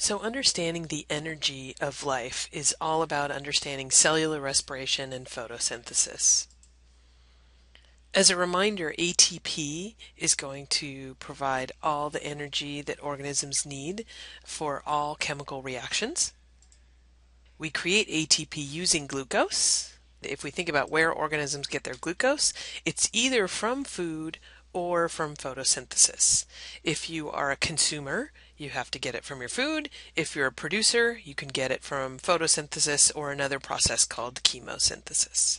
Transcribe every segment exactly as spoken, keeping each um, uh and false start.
So understanding the energy of life is all about understanding cellular respiration and photosynthesis. As a reminder, A T P is going to provide all the energy that organisms need for all chemical reactions. We create A T P using glucose. If we think about where organisms get their glucose, it's either from food or from photosynthesis. If you are a consumer, you have to get it from your food. If you're a producer, you can get it from photosynthesis or another process called chemosynthesis.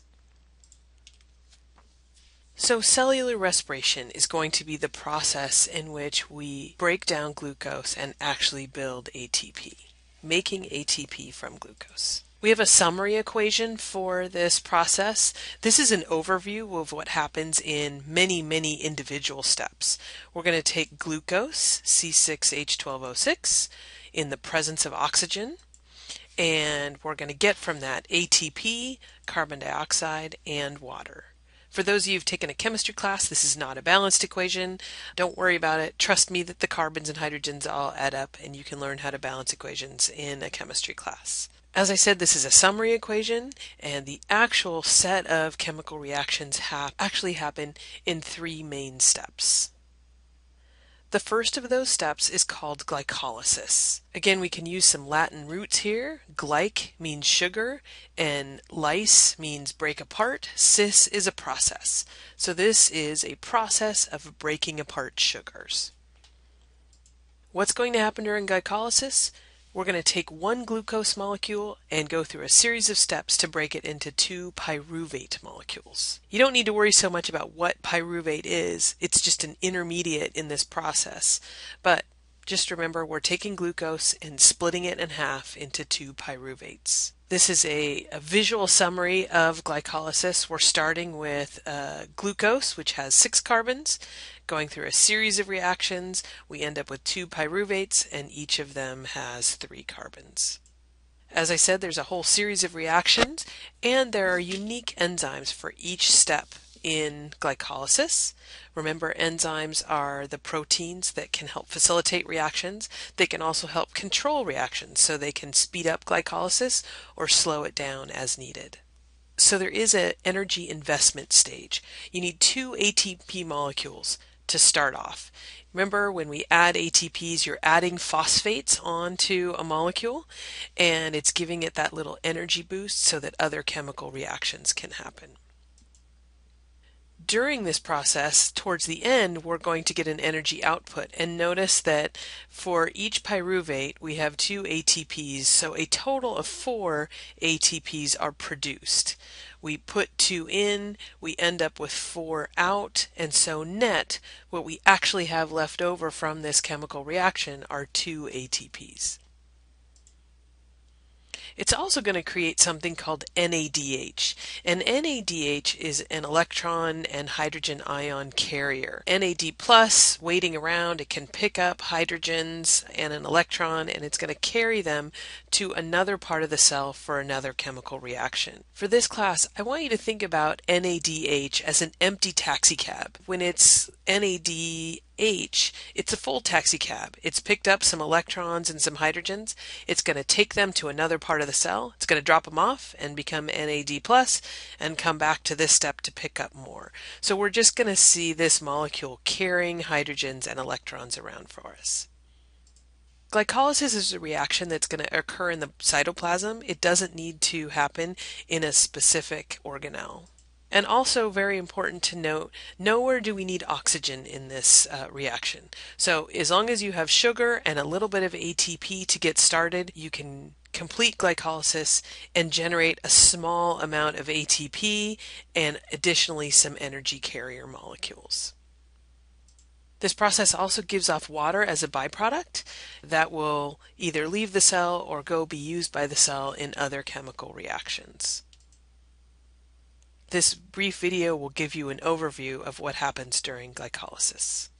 So cellular respiration is going to be the process in which we break down glucose and actually build A T P, making A T P from glucose. We have a summary equation for this process. This is an overview of what happens in many, many individual steps. We're going to take glucose, C six H twelve O six, in the presence of oxygen, and we're going to get from that A T P, carbon dioxide, and water. For those of you who've taken a chemistry class, this is not a balanced equation. Don't worry about it. Trust me that the carbons and hydrogens all add up, and you can learn how to balance equations in a chemistry class. As I said, this is a summary equation, and the actual set of chemical reactions ha- actually happen in three main steps. The first of those steps is called glycolysis. Again, we can use some Latin roots here. Glyc means sugar, and lys means break apart. Cis is a process. So this is a process of breaking apart sugars. What's going to happen during glycolysis? We're going to take one glucose molecule and go through a series of steps to break it into two pyruvate molecules. You don't need to worry so much about what pyruvate is. It's just an intermediate in this process. But just remember, we're taking glucose and splitting it in half into two pyruvates. This is a, a visual summary of glycolysis. We're starting with uh, glucose, which has six carbons. Going through a series of reactions, we end up with two pyruvates, and each of them has three carbons. As I said, there's a whole series of reactions, and there are unique enzymes for each step in glycolysis. Remember, enzymes are the proteins that can help facilitate reactions. They can also help control reactions, so they can speed up glycolysis or slow it down as needed. So there is an energy investment stage. You need two A T P molecules to start off. Remember, when we add A T Ps, you're adding phosphates onto a molecule, and it's giving it that little energy boost so that other chemical reactions can happen. During this process, towards the end, we're going to get an energy output, and notice that for each pyruvate we have two A T Ps, so a total of four A T Ps are produced. We put two in, we end up with four out, and so net, what we actually have left over from this chemical reaction are two A T Ps. It's also going to create something called N A D H. And N A D H is an electron and hydrogen ion carrier. N A D plus, waiting around, it can pick up hydrogens and an electron, and it's going to carry them to another part of the cell for another chemical reaction. For this class, I want you to think about N A D H as an empty taxi cab. When it's N A D H, it's a full taxi cab. It's picked up some electrons and some hydrogens. It's going to take them to another part of the cell. It's going to drop them off and become N A D plus and come back to this step to pick up more. So we're just going to see this molecule carrying hydrogens and electrons around for us. Glycolysis is a reaction that's going to occur in the cytoplasm. It doesn't need to happen in a specific organelle. And also very important to note, nowhere do we need oxygen in this uh, reaction. So as long as you have sugar and a little bit of A T P to get started, you can complete glycolysis and generate a small amount of A T P and additionally some energy carrier molecules. This process also gives off water as a byproduct that will either leave the cell or go be used by the cell in other chemical reactions. This brief video will give you an overview of what happens during glycolysis.